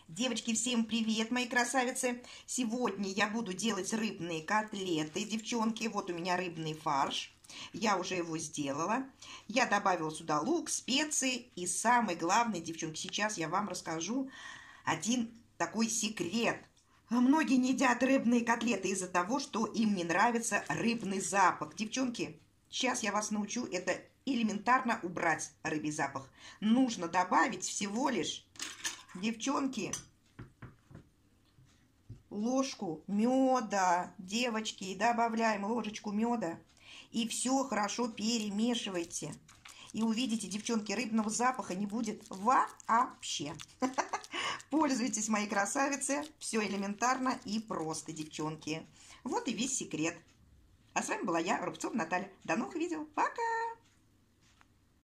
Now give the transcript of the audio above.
Девочки, всем привет, мои красавицы! Сегодня я буду делать рыбные котлеты, девчонки. Вот у меня рыбный фарш. Я уже его сделала. Я добавила сюда лук, специи. И самый главный, девчонки, сейчас я вам расскажу один такой секрет. Многие не едят рыбные котлеты из-за того, что им не нравится рыбный запах. Девчонки, сейчас я вас научу это элементарно убрать рыбий запах. Нужно добавить всего лишь, девчонки, ложку меда. Девочки, добавляем ложечку меда и все хорошо перемешивайте. И увидите, девчонки, рыбного запаха не будет вообще. Пользуйтесь, мои красавицы. Все элементарно и просто, девчонки. Вот и весь секрет. А с вами была я, Рубцова Наталья. До новых видео. Пока!